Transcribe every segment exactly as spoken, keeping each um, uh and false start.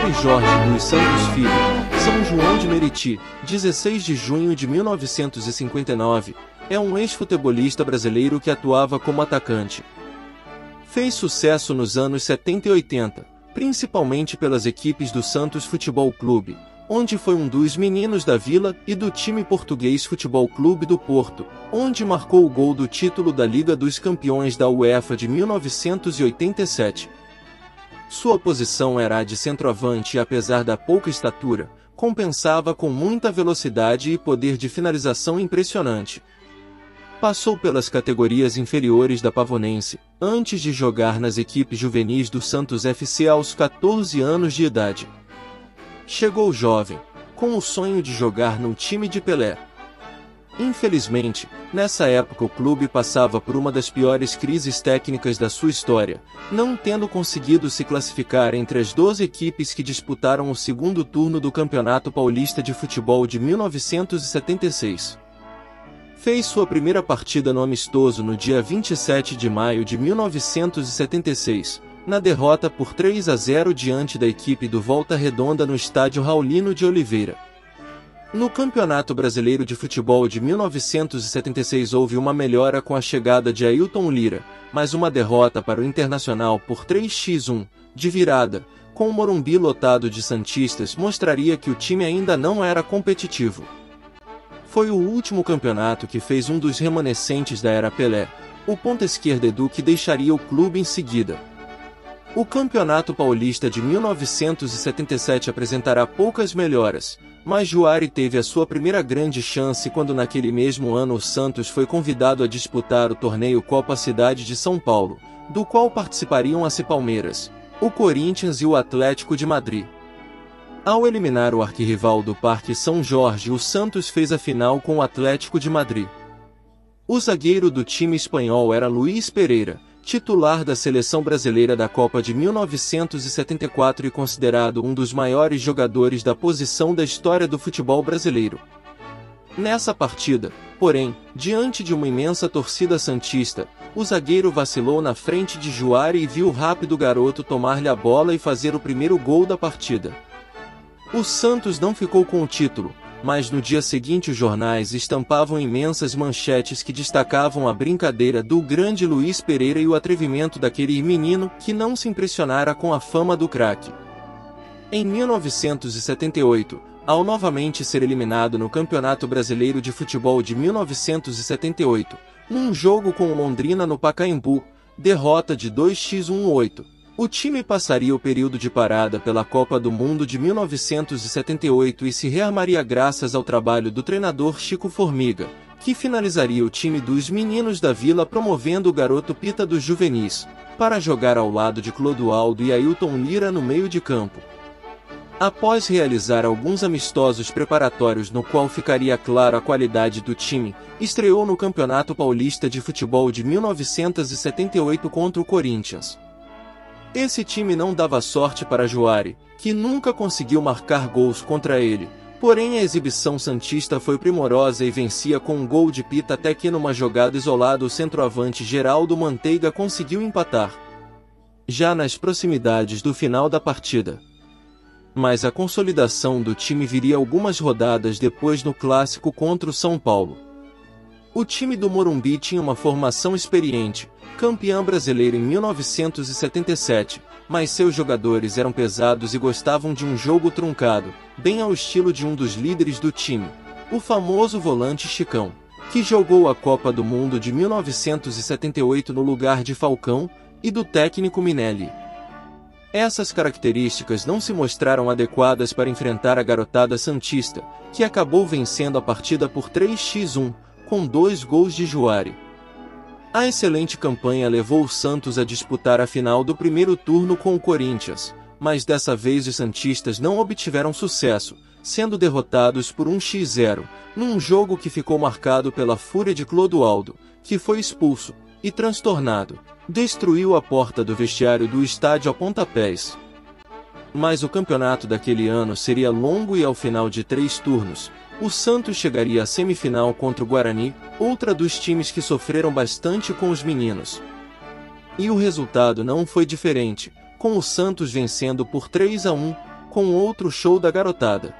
Antônio Jorge dos Santos Filho, São João de Meriti, dezesseis de junho de mil novecentos e cinquenta e nove, é um ex-futebolista brasileiro que atuava como atacante. Fez sucesso nos anos setenta e oitenta, principalmente pelas equipes do Santos Futebol Clube, onde foi um dos meninos da Vila, e do time português Futebol Clube do Porto, onde marcou o gol do título da Liga dos Campeões da UEFA de mil novecentos e oitenta e sete. Sua posição era a de centroavante e, apesar da pouca estatura, compensava com muita velocidade e poder de finalização impressionante. Passou pelas categorias inferiores da Pavonense, antes de jogar nas equipes juvenis do Santos F C aos quatorze anos de idade. Chegou jovem, com o sonho de jogar no time de Pelé. Infelizmente, nessa época o clube passava por uma das piores crises técnicas da sua história, não tendo conseguido se classificar entre as doze equipes que disputaram o segundo turno do Campeonato Paulista de Futebol de mil novecentos e setenta e seis. Fez sua primeira partida no amistoso no dia vinte e sete de maio de mil novecentos e setenta e seis, na derrota por três a zero diante da equipe do Volta Redonda no estádio Raulino de Oliveira. No Campeonato Brasileiro de Futebol de mil novecentos e setenta e seis houve uma melhora com a chegada de Ailton Lira, mas uma derrota para o Internacional por três a um, de virada, com o Morumbi lotado de santistas, mostraria que o time ainda não era competitivo. Foi o último campeonato que fez um dos remanescentes da era Pelé, o ponta-esquerda Edu, que deixaria o clube em seguida. O Campeonato Paulista de mil novecentos e setenta e sete apresentará poucas melhoras, mas Juari teve a sua primeira grande chance quando naquele mesmo ano o Santos foi convidado a disputar o torneio Copa Cidade de São Paulo, do qual participariam as Palmeiras, o Corinthians e o Atlético de Madrid. Ao eliminar o arquirrival do Parque São Jorge, o Santos fez a final com o Atlético de Madrid. O zagueiro do time espanhol era Luís Pereira, titular da seleção brasileira da Copa de mil novecentos e setenta e quatro e considerado um dos maiores jogadores da posição da história do futebol brasileiro. Nessa partida, porém, diante de uma imensa torcida santista, o zagueiro vacilou na frente de Juari e viu o rápido garoto tomar-lhe a bola e fazer o primeiro gol da partida. O Santos não ficou com o título, mas no dia seguinte os jornais estampavam imensas manchetes que destacavam a brincadeira do grande Luís Pereira e o atrevimento daquele menino que não se impressionara com a fama do craque. Em mil novecentos e setenta e oito, ao novamente ser eliminado no Campeonato Brasileiro de Futebol de mil novecentos e setenta e oito, num jogo com o Londrina no Pacaembu, derrota de dois a um, o time passaria o período de parada pela Copa do Mundo de mil novecentos e setenta e oito e se rearmaria graças ao trabalho do treinador Chico Formiga, que finalizaria o time dos meninos da Vila promovendo o garoto Pita dos juvenis, para jogar ao lado de Clodoaldo e Ailton Lira no meio de campo. Após realizar alguns amistosos preparatórios no qual ficaria clara a qualidade do time, estreou no Campeonato Paulista de Futebol de mil novecentos e setenta e oito contra o Corinthians. Esse time não dava sorte para Juari, que nunca conseguiu marcar gols contra ele, porém a exibição santista foi primorosa e vencia com um gol de Pita até que numa jogada isolada o centroavante Geraldo Manteiga conseguiu empatar. Já nas proximidades do final da partida. Mas a consolidação do time viria algumas rodadas depois no clássico contra o São Paulo. O time do Morumbi tinha uma formação experiente, campeã brasileira em mil novecentos e setenta e sete, mas seus jogadores eram pesados e gostavam de um jogo truncado, bem ao estilo de um dos líderes do time, o famoso volante Chicão, que jogou a Copa do Mundo de mil novecentos e setenta e oito no lugar de Falcão, e do técnico Minelli. Essas características não se mostraram adequadas para enfrentar a garotada santista, que acabou vencendo a partida por três a um, com dois gols de Juari. A excelente campanha levou o Santos a disputar a final do primeiro turno com o Corinthians, mas dessa vez os santistas não obtiveram sucesso, sendo derrotados por um a zero, num jogo que ficou marcado pela fúria de Clodoaldo, que foi expulso, e transtornado, destruiu a porta do vestiário do estádio a pontapés. Mas o campeonato daquele ano seria longo e ao final de três turnos, o Santos chegaria à semifinal contra o Guarani, outra dos times que sofreram bastante com os meninos. E o resultado não foi diferente, com o Santos vencendo por três a um, com outro show da garotada.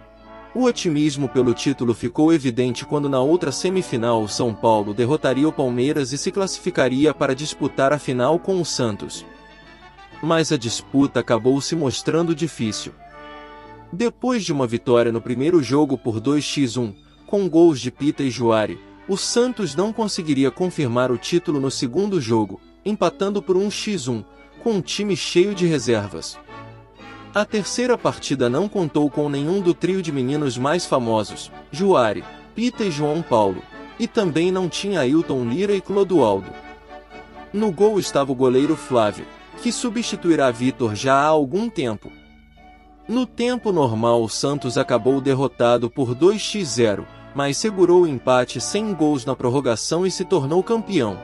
O otimismo pelo título ficou evidente quando na outra semifinal o São Paulo derrotaria o Palmeiras e se classificaria para disputar a final com o Santos. Mas a disputa acabou se mostrando difícil. Depois de uma vitória no primeiro jogo por dois a um, com gols de Pita e Juari, o Santos não conseguiria confirmar o título no segundo jogo, empatando por um a um, com um time cheio de reservas. A terceira partida não contou com nenhum do trio de meninos mais famosos, Juari, Pita e João Paulo, e também não tinha Ailton Lira e Clodoaldo. No gol estava o goleiro Flávio, que substituirá Vitor já há algum tempo. No tempo normal o Santos acabou derrotado por dois a zero, mas segurou o empate sem gols na prorrogação e se tornou campeão.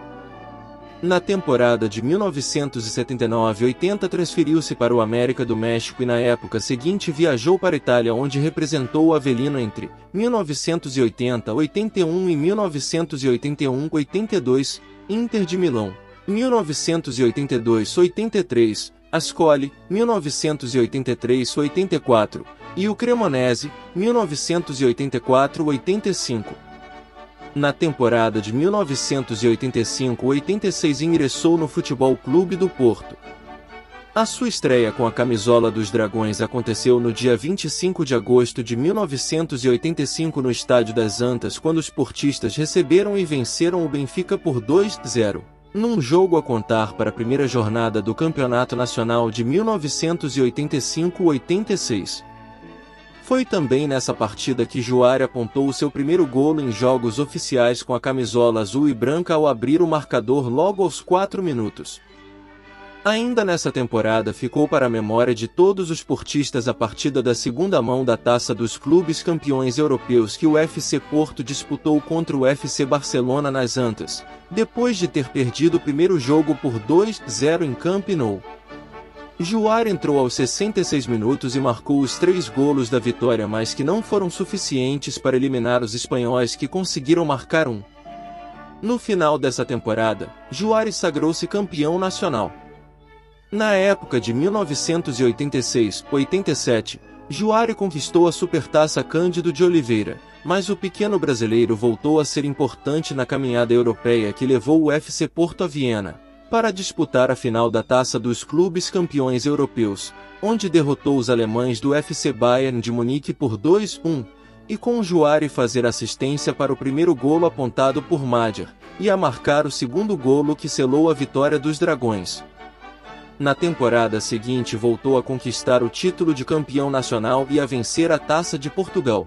Na temporada de mil novecentos e setenta e nove a oitenta transferiu-se para o América do México e na época seguinte viajou para a Itália, onde representou o Avelino entre mil novecentos e oitenta a oitenta e um e mil novecentos e oitenta e um a oitenta e dois, Inter de Milão, mil novecentos e oitenta e dois a oitenta e três, Ascoli, mil novecentos e oitenta e três a oitenta e quatro, e o Cremonese, mil novecentos e oitenta e quatro a oitenta e cinco. Na temporada de mil novecentos e oitenta e cinco a oitenta e seis ingressou no Futebol Clube do Porto. A sua estreia com a camisola dos Dragões aconteceu no dia vinte e cinco de agosto de mil novecentos e oitenta e cinco no Estádio das Antas, quando os portistas receberam e venceram o Benfica por dois a zero, num jogo a contar para a primeira jornada do Campeonato Nacional de mil novecentos e oitenta e cinco a oitenta e seis. Foi também nessa partida que Juari apontou o seu primeiro golo em jogos oficiais com a camisola azul e branca ao abrir o marcador logo aos quatro minutos. Ainda nessa temporada ficou para a memória de todos os portistas a partida da segunda mão da Taça dos Clubes Campeões Europeus que o F C Porto disputou contra o F C Barcelona nas Antas, depois de ter perdido o primeiro jogo por dois a zero em Camp Nou. Juari entrou aos sessenta e seis minutos e marcou os três golos da vitória, mas que não foram suficientes para eliminar os espanhóis, que conseguiram marcar um. No final dessa temporada, Juari sagrou-se campeão nacional. Na época de mil novecentos e oitenta e seis a oitenta e sete, Juari conquistou a Supertaça Cândido de Oliveira, mas o pequeno brasileiro voltou a ser importante na caminhada europeia que levou o F C Porto a Viena para disputar a final da Taça dos Clubes Campeões Europeus, onde derrotou os alemães do F C Bayern de Munique por dois a um, e com Juari fazer assistência para o primeiro golo apontado por Madjer, e a marcar o segundo golo que selou a vitória dos Dragões. Na temporada seguinte voltou a conquistar o título de campeão nacional e a vencer a Taça de Portugal.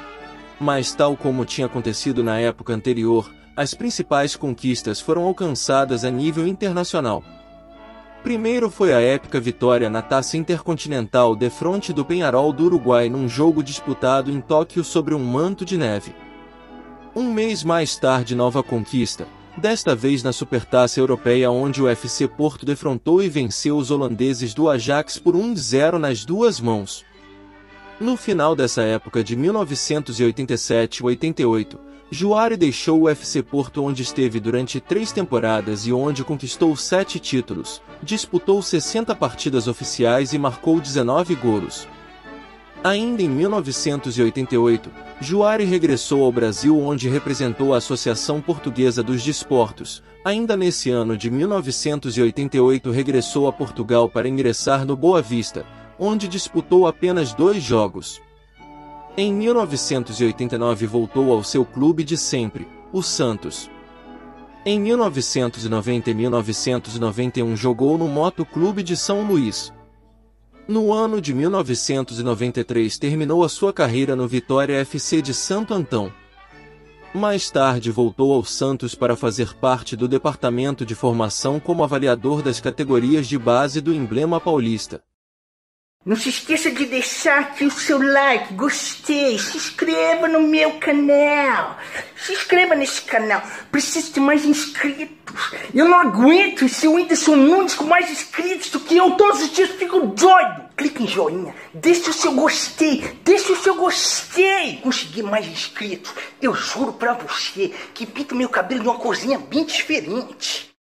Mas tal como tinha acontecido na época anterior, as principais conquistas foram alcançadas a nível internacional. Primeiro foi a épica vitória na Taça Intercontinental defronte do Peñarol do Uruguai num jogo disputado em Tóquio sobre um manto de neve. Um mês mais tarde, nova conquista, desta vez na Supertaça Europeia, onde o F C Porto defrontou e venceu os holandeses do Ajax por um a zero nas duas mãos. No final dessa época de mil novecentos e oitenta e sete a oitenta e oito, Juari deixou o F C Porto, onde esteve durante três temporadas e onde conquistou sete títulos, disputou sessenta partidas oficiais e marcou dezenove golos. Ainda em mil novecentos e oitenta e oito, Juari regressou ao Brasil, onde representou a Associação Portuguesa dos Desportos. Ainda nesse ano de mil novecentos e oitenta e oito regressou a Portugal para ingressar no Boa Vista, onde disputou apenas dois jogos. Em mil novecentos e oitenta e nove voltou ao seu clube de sempre, o Santos. Em mil novecentos e noventa e mil novecentos e noventa e um jogou no Moto Clube de São Luís. No ano de mil novecentos e noventa e três terminou a sua carreira no Vitória F C de Santo Antão. Mais tarde voltou ao Santos para fazer parte do departamento de formação como avaliador das categorias de base do Emblema Paulista. Não se esqueça de deixar aqui o seu like, gostei, se inscreva no meu canal, se inscreva nesse canal, preciso de mais inscritos, eu não aguento esse Whindersson Nunes com mais inscritos do que eu, todos os dias fico doido. Clique em joinha, deixa o seu gostei, deixa o seu gostei, consegui mais inscritos, eu juro pra você que pinto meu cabelo de uma corzinha bem diferente.